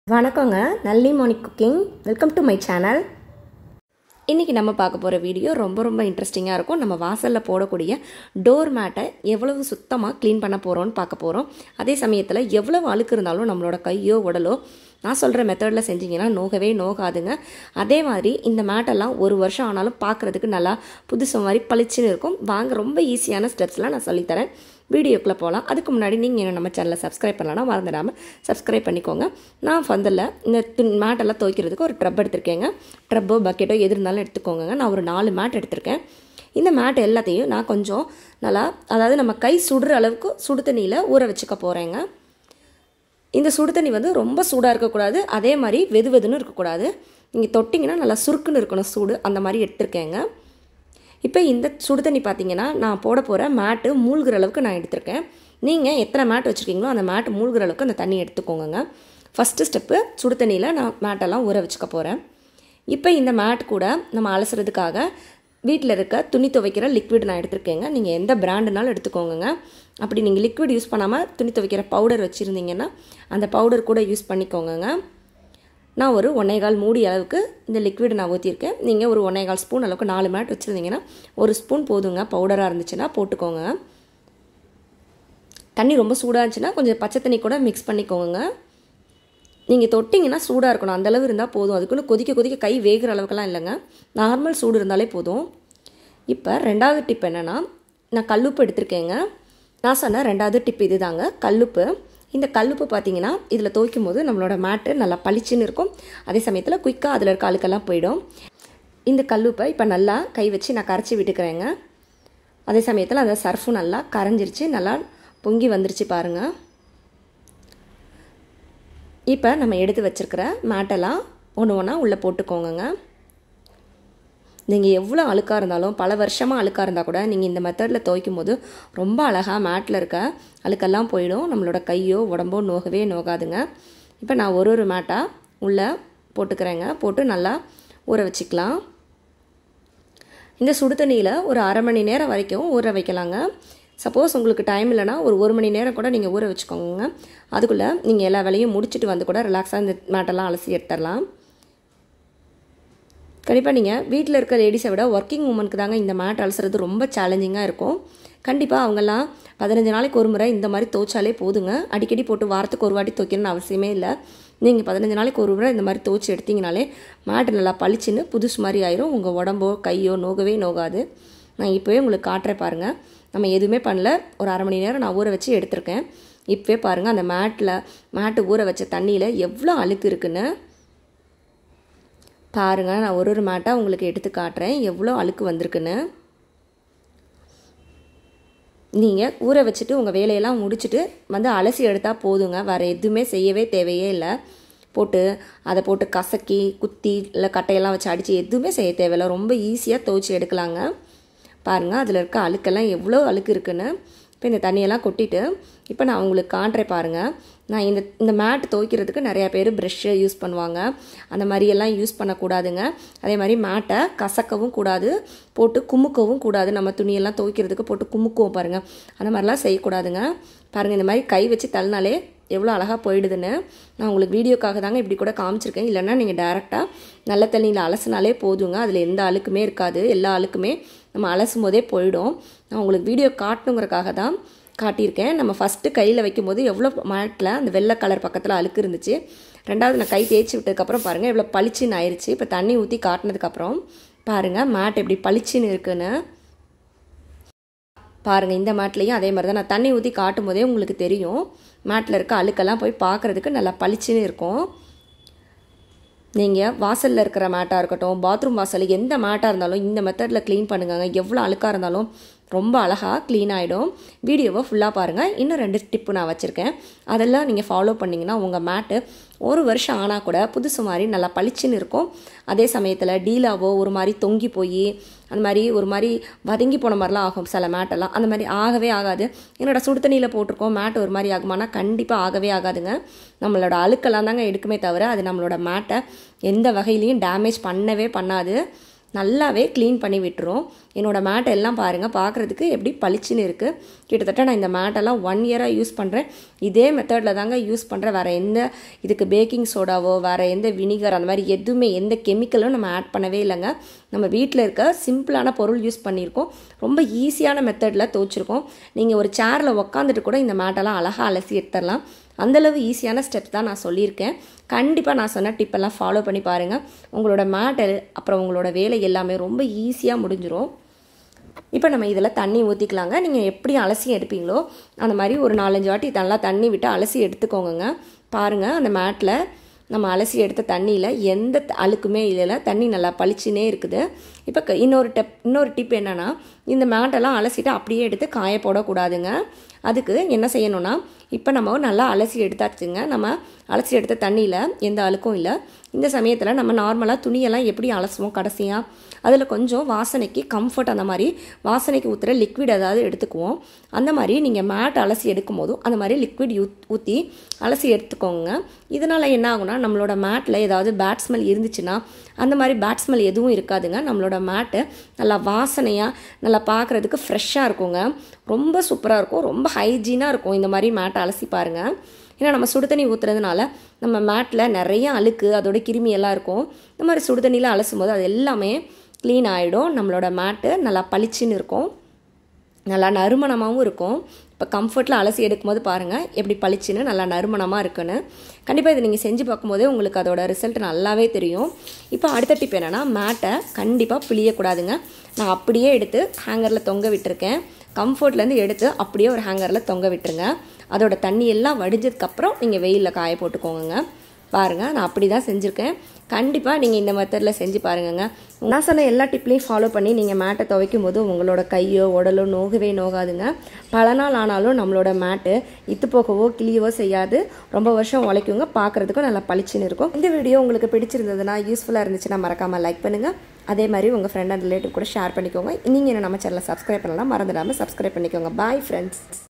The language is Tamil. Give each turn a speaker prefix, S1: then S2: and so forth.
S1: வணக்கங்க, Nalli morning cooking. Welcome to my channel. இன்றைக்கி நம்ம பார்க்க போகிற வீடியோ ரொம்ப இன்ட்ரெஸ்டிங்காக இருக்கும். நம்ம வாசலில் போடக்கூடிய டோர் மேட்டை எவ்வளவு சுத்தமாக க்ளீன் பண்ண போகிறோன்னு பார்க்க போகிறோம். அதே சமயத்தில் எவ்வளவு அழுக்கு இருந்தாலும் நம்மளோட கையோ உடலோ நான் சொல்கிற மெத்தடில் செஞ்சிங்கன்னா நோகவே நோகாதுங்க. அதே மாதிரி இந்த மேட்டெல்லாம் ஒரு வருஷம் ஆனாலும் பார்க்குறதுக்கு நல்லா புதுசு மாதிரி பளிச்சுன்னு இருக்கும். வாங்க, ரொம்ப ஈஸியான ஸ்டெப்ஸ்லாம் நான் சொல்லித்தரேன். வீடியோக்குள்ளே போகலாம். அதுக்கு முன்னாடி நீங்கள் நம்ம சேனலை சப்ஸ்கிரைப் பண்ணலான்னா மறந்துடாமல் சப்ஸ்கிரைப் பண்ணிக்கோங்க. நான் ஃபந்தலில் இந்த மேட்டெல்லாம் துவைக்கிறதுக்கு ஒரு ட்ரப் எடுத்திருக்கேங்க. ட்ரப்போ பக்கெட்டோ எது இருந்தாலும் எடுத்துக்கோங்க. நான் ஒரு 4 மேட் எடுத்திருக்கேன். இந்த மேட் எல்லாத்தையும் நான் கொஞ்சம் நல்லா, அதாவது நம்ம கை சுடுற அளவுக்கு சுடு தண்ணியில் ஊற வச்சுக்க போகிறேங்க. இந்த சுடு தண்ணி ரொம்ப சூடாக இருக்கக்கூடாது, அதே மாதிரி வெதுன்னு இருக்கக்கூடாது. நீங்கள் தொட்டிங்கன்னா நல்லா சுருக்குன்னு இருக்கணும் சூடு, அந்த மாதிரி எடுத்திருக்கேங்க. இப்போ இந்த சுடு தண்ணி பார்த்தீங்கன்னா நான் போட போகிற மேட்டு மூழ்கிற அளவுக்கு நான் எடுத்திருக்கேன். நீங்கள் எத்தனை மேட் வச்சுருக்கீங்களோ அந்த மேட்டு மூழ்கிற அளவுக்கு அந்த தண்ணி எடுத்துக்கோங்க. ஃபஸ்ட்டு ஸ்டெப்பு, சுடு தண்ணியில் நான் மேட்டெல்லாம் ஊற வச்சுக்க போகிறேன். இப்போ இந்த மேட் கூட நம்ம அலசுறதுக்காக வீட்டில் இருக்க துணி துவைக்கிற லிக்விட் நான் எடுத்திருக்கேங்க. நீங்கள் எந்த பிராண்டுனாலும் எடுத்துக்கோங்க. அப்படி நீங்கள் லிக்விட் யூஸ் பண்ணாமல் துணி துவைக்கிற பவுடர் வச்சுருந்தீங்கன்னா அந்த பவுடர் கூட யூஸ் பண்ணிக்கோங்க. நான் ஒரு 1.25 மூடி அளவுக்கு இந்த லிக்விட் நான் ஊற்றிருக்கேன். நீங்கள் ஒரு 1.25 ஸ்பூன் அளவுக்கு 4 மேட் வச்சுருந்தீங்கன்னா 1 ஸ்பூன் போதுங்க. பவுடராக இருந்துச்சுன்னா போட்டுக்கோங்க. தண்ணி ரொம்ப சூடாக இருந்துச்சுன்னா கொஞ்சம் பச்சை தண்ணி கூட மிக்ஸ் பண்ணிக்கோங்க. நீங்கள் தொட்டிங்கன்னா சூடாக இருக்கணும், அந்தளவு இருந்தால் போதும். அதுக்குன்னு கொதிக்க கை வேகிற அளவுக்குலாம் இல்லைங்க, நார்மல் சூடு இருந்தாலே போதும். இப்போ 2வது டிப் என்னென்னா, நான் கல்லுப்பு எடுத்திருக்கேங்க. நான் சொன்ன 2வது டிப் இது தாங்க, கல்லுப்பு. இந்த கல்லுப்பு பார்த்தீங்கன்னா இதில் துவைக்கும் போது நம்மளோட மேட்டு நல்லா பளிச்சுன்னு இருக்கும். அதே சமயத்தில் குயிக்காக அதில் இருக்க அழுக்கெல்லாம் போயிடும். இந்த கல்லுப்பை இப்போ நல்லா கை வச்சு நான் கரைச்சி விட்டுக்கிறேங்க. அதே சமயத்தில் அந்த சர்ஃபும் நல்லா கரைஞ்சிருச்சு, நல்லா பொங்கி வந்துருச்சு பாருங்கள். இப்போ நம்ம எடுத்து வச்சுருக்கிற மேட்டெல்லாம் ஒன்றா உள்ளே போட்டுக்கோங்க. நீங்கள் எவ்வளோ அழுக்காக இருந்தாலும், பல வருஷமாக அழுக்காக இருந்தால் கூட நீங்கள் இந்த மெத்தடில் துவைக்கும் போது ரொம்ப அழகாக மேட்டில் இருக்க அழுக்கெல்லாம் போயிடும். நம்மளோட கையோ உடம்போ நோகவே நோகாதுங்க. இப்போ நான் ஒரு மேட்டாக உள்ளே போட்டுக்கிறேங்க. போட்டு நல்லா ஊற வச்சுக்கலாம். இந்த சுடு தண்ணியில் ஒரு 1/2 மணி நேரம் வரைக்கும் ஊற வைக்கலாங்க. சப்போஸ் உங்களுக்கு டைம் இல்லைனா ஒரு 1 மணி நேரம் கூட நீங்கள் ஊற வச்சுக்கோங்க. அதுக்குள்ளே நீங்கள் எல்லா வேலையும் முடிச்சுட்டு வந்து கூட ரிலாக்ஸாக இந்த மேட்டெல்லாம் அலசி எடுத்துடலாம். கண்டிப்பாக நீங்கள் வீட்டில் இருக்க லேடிஸை விட ஒர்க்கிங் உமனுக்கு தாங்க இந்த மேட் அலசுறது ரொம்ப சேலஞ்சிங்காக இருக்கும். கண்டிப்பாக அவங்கெல்லாம் 15 நாளைக்கு ஒரு முறை இந்த மாதிரி துவைச்சாலே போதுங்க. அடிக்கடி போட்டு வாரத்துக்கு ஒரு வாட்டி துவைக்கணும்னு அவசியமே இல்லை. நீங்கள் 15 நாளைக்கு ஒரு முறை இந்த மாதிரி துவைச்சி எடுத்திங்கனாலே மேட்டு நல்லா பளிச்சுன்னு புதுசு மாதிரி ஆயிரும். உங்கள் உடம்போ கையோ நோகவே நோகாது. நான் இப்போவே உங்களுக்கு காட்டுறேன் பாருங்கள். நம்ம எதுவுமே பண்ணல, ஒரு 1/2 மணி நேரம் நான் ஊற வச்சு எடுத்திருக்கேன். இப்போவே பாருங்கள் அந்த மேட்டு ஊற வச்ச தண்ணியில் எவ்வளோ அழுக்கு இருக்குன்னு பாருங்கள். நான் ஒரு மேட்டாக உங்களுக்கு எடுத்து காட்டுறேன் எவ்வளோ அழுக்கு வந்திருக்குன்னு. நீங்கள் ஊற வச்சுட்டு உங்கள் வேலையெல்லாம் முடிச்சுட்டு அலசி எடுத்தால் போதுங்க. வேறு எதுவுமே செய்யவே தேவையே இல்லை. அதை போட்டு கசக்கி குத்தி இல்லை கட்டையெல்லாம் வச்சு அடித்து எதுவுமே செய்ய தேவையில்லை. ரொம்ப ஈஸியாக துவைச்சி எடுக்கலாங்க. பாருங்கள் அதில் இருக்க அழுக்கெல்லாம் எவ்வளோ அழுக்கு இருக்குன்னு. இப்போ இந்த தண்ணியெல்லாம் கொட்டிட்டு இப்போ நான் உங்களுக்கு காட்டுறேன் பாருங்கள். நான் இந்த மேட் துவைக்கிறதுக்கு நிறையா பேர் ப்ரெஷ்ஷை யூஸ் பண்ணுவாங்க. அந்த மாதிரியெல்லாம் யூஸ் பண்ணக்கூடாதுங்க. அதே மாதிரி மேட்டை கசக்கவும் கூடாது, போட்டு குமுக்கவும் கூடாது. நம்ம துணியெல்லாம் துவைக்கிறதுக்கு போட்டு குமுக்குவோம் பாருங்கள், அந்த மாதிரிலாம் செய்யக்கூடாதுங்க. பாருங்கள், இந்த மாதிரி கை வச்சு தள்ளினாலே எவ்வளோ அழகாக போயிடுதுன்னு. நான் உங்களுக்கு வீடியோக்காக தாங்க இப்படி கூட காமிச்சிருக்கேன். இல்லைன்னா நீங்கள் டேரெக்டாக நல்ல தண்ணியில் அலசினாலே போதுங்க. அதில் எந்த அழுக்குமே இருக்காது. எல்லா அழுக்குமே நம்ம அலசும் போதே போயிடும். நான் உங்களுக்கு வீடியோ காட்டணுங்கிறக்காக தான் காட்டியிருக்கேன். நம்ம ஃபஸ்ட்டு கையில் வைக்கும்போது எவ்வளோ மேட்டில் அந்த வெள்ளை கலர் பக்கத்தில் அழுக்கு இருந்துச்சு. 2வது நான் கை தேய்ச்சி விட்டதுக்கப்புறம் பாருங்கள் எவ்வளோ பளிச்சுன்னு ஆயிடுச்சு. இப்போ தண்ணி ஊற்றி காட்டினதுக்கப்புறம் பாருங்கள் மேட் எப்படி பளிச்சுன்னு இருக்குன்னு பாருங்கள். இந்த மேட்லேயும் அதே மாதிரி தான். நான் தண்ணி ஊற்றி காட்டும் போதே உங்களுக்கு தெரியும் மேட்டில் இருக்க அழுக்கெல்லாம் போய் பார்க்குறதுக்கு நல்லா பளிச்சுன்னு இருக்கும். நீங்கள் வாசலில் இருக்கிற மேட்டாக இருக்கட்டும், பாத்ரூம் வாசல் எந்த மேட்டாக இருந்தாலும் இந்த மெத்தடில் க்ளீன் பண்ணுங்க. எவ்வளோ அழுக்காக இருந்தாலும் ரொம்ப அழகாக க்ளீன் ஆகிடும். வீடியோவை ஃபுல்லாக பாருங்கள். இன்னும் 2 டிப்பு நான் வச்சுருக்கேன். அதெல்லாம் நீங்கள் ஃபாலோ பண்ணிங்கன்னா உங்கள் மேட்டு ஒரு வருஷம் ஆனால் கூட புதுசு மாதிரி நல்லா பளிச்சுன்னு இருக்கும். அதே சமயத்தில் டீலாவோ ஒரு மாதிரி தொங்கி போய் அந்த மாதிரி ஒரு மாதிரி வதங்கி போன மாதிரிலாம் ஆகும் சில மேட்டெல்லாம். அந்த மாதிரி ஆகவே ஆகாது. என்னோட சுடு தண்ணியில் போட்டிருக்கோம், மேட் ஒரு மாதிரி ஆகுமானா கண்டிப்பாக ஆகவே ஆகாதுங்க. நம்மளோட அழுக்கெல்லாம் தாங்க எடுக்குமே தவிர அது நம்மளோட மேட்டை எந்த வகையிலையும் டேமேஜ் பண்ணவே பண்ணாது. நல்லாவே க்ளீன் பண்ணி விட்டுரும். என்னோடய மேட் எல்லாம் பாருங்கள், பார்க்குறதுக்கு எப்படி பளிச்சுன்னு இருக்குது. கிட்டத்தட்ட நான் இந்த மேட்டெல்லாம் 1 இயராக யூஸ் பண்ணுறேன். இதே மெத்தடில் தாங்க யூஸ் பண்ணுறேன். வேறு எந்த இதுக்கு பேக்கிங் சோடாவோ வேறு எந்த வினிகர் அந்த மாதிரி எதுவுமே எந்த கெமிக்கலும் நம்ம ஆட் பண்ணவே இல்லைங்க. நம்ம வீட்டில் இருக்க சிம்பிளான பொருள் யூஸ் பண்ணியிருக்கோம். ரொம்ப ஈஸியான மெத்தடில் துவைச்சிருக்கோம். நீங்கள் ஒரு சேரில் உக்காந்துட்டு கூட இந்த மேட்டெல்லாம் அழகாக அலசி எடுத்துடலாம். அந்தளவு ஈஸியான ஸ்டெப்ஸ் தான் நான் சொல்லியிருக்கேன். கண்டிப்பாக நான் சொன்ன டிப்பெல்லாம் ஃபாலோ பண்ணி பாருங்கள். உங்களோட மேட்டு அப்புறம் உங்களோட வேலை எல்லாமே ரொம்ப ஈஸியாக முடிஞ்சிடும். இப்போ நம்ம இதில் தண்ணி ஊற்றிக்கலாங்க. நீங்கள் எப்படி அலசி எடுப்பீங்களோ அந்த மாதிரி ஒரு 4-5 வாட்டி நல்லா தண்ணி விட்டு அலசி எடுத்துக்கோங்க. பாருங்கள், அந்த மேட்டில் நம்ம அலசி எடுத்த தண்ணியில் எந்த அழுக்குமே இல்லை, தண்ணி நல்லா பளிச்சுனே இருக்குது. இப்போ இன்னொரு டிப் என்னென்னா, இந்த மேட்டெல்லாம் அலசிட்டு அப்படியே எடுத்து காய போடக்கூடாதுங்க. அதுக்கு என்ன செய்யணும்னா, இப்போ நம்ம நல்லா அலசி எடுத்தாச்சுங்க. நம்ம அலசி எடுத்த தண்ணியில் எந்த அழுக்கும் இல்லை. இந்த சமயத்தில் நம்ம நார்மலாக துணியெல்லாம் எப்படி அலசுவோம் கடைசியாக, அதில் கொஞ்சம் வாசனைக்கு கம்ஃபர்ட் அந்த மாதிரி வாசனைக்கு ஊற்றுற லிக்விட் ஏதாவது எடுத்துக்குவோம். அந்த மாதிரி நீங்கள் மேட் அலசி எடுக்கும் போதும் அந்த மாதிரி லிக்விட் ஊற்றி அலசி எடுத்துக்கோங்க. இதனால் என்ன ஆகுனா, நம்மளோட மேட்டில் ஏதாவது பேட் ஸ்மெல் இருந்துச்சுன்னா அந்த மாதிரி பேட் ஸ்மெல் எதுவும் இருக்காதுங்க. நம்மளோட மேட்டு நல்லா வாசனையாக நல்லா பார்க்குறதுக்கு ஃப்ரெஷ்ஷாக இருக்குங்க. ரொம்ப சூப்பராக இருக்கும், ரொம்ப ஹைஜீனாக இருக்கும். இந்த மாதிரி மேட்டை அலசி பாருங்கள். ஏன்னா நம்ம சுடு தண்ணி ஊற்றுறதுனால நம்ம மேட்டில் நிறைய அழுக்கு அதோட கிருமி எல்லாம் இருக்கும். இந்த மாதிரி சுடு தண்ணியில் அலசும் போது அது எல்லாமே க்ளீன் ஆகிடும். நம்மளோட மேட்டு நல்லா பளிச்சுன்னு இருக்கும், நல்லா நறுமணமாகவும் இருக்கும். இப்போ கம்ஃபர்ட்டில் அலசி எடுக்கும்போது பாருங்கள் எப்படி பளிச்சுன்னு நல்லா நறுமணமாக இருக்குன்னு. கண்டிப்பாக இதை நீங்கள் செஞ்சு பார்க்கும்போதே உங்களுக்கு அதோட ரிசல்ட் நல்லாவே தெரியும். இப்போ அடுத்த டிப் என்னென்னா, மேட்டை கண்டிப்பாக பிழியக்கூடாதுங்க. நான் அப்படியே எடுத்து ஹேங்கரில் தொங்க விட்டுருக்கேன். கம்ஃபர்ட்லேருந்து எடுத்து அப்படியே ஒரு ஹேங்கரில் தொங்க விட்டுருங்க. அதோட தண்ணி எல்லாம் வடிஞ்சதுக்கப்புறம் நீங்கள் வெயிலில் காய போட்டுக்கோங்க. பாருங்கள், நான் அப்படி தான் செஞ்சுருக்கேன். கண்டிப்பாக நீங்கள் இந்த மெத்தடில் செஞ்சு பாருங்கங்க. நான் சொன்ன எல்லா டிப்லையும் ஃபாலோ பண்ணி நீங்கள் மேட்டை துவைக்கும் போது உங்களோட கையோ உடலோ நோகவே நோகாதுங்க. பல நாள் ஆனாலும் நம்மளோட மேட்டு இத்து போகவோ கிளியவோ செய்யாது. ரொம்ப வருஷம் உழைக்குங்க, பார்க்குறதுக்கும் நல்லா பளிச்சுன்னு இருக்கும். இந்த வீடியோ உங்களுக்கு பிடிச்சிருந்ததுன்னா, யூஸ்ஃபுல்லாக இருந்துச்சுன்னா மறக்காமல் லைக் பண்ணுங்கள். அதே மாதிரி உங்கள் ஃப்ரெண்ட் அண்ட் ரிலேட்டிவ் கூட ஷேர் பண்ணிக்கோங்க. நீங்கள் என்ன நம்ம சேனலை சப்ஸ்கிரைப் பண்ணலாம் மறந்துடாமல் சப்ஸ்கிரைப் பண்ணிக்கோங்க. Bye friends.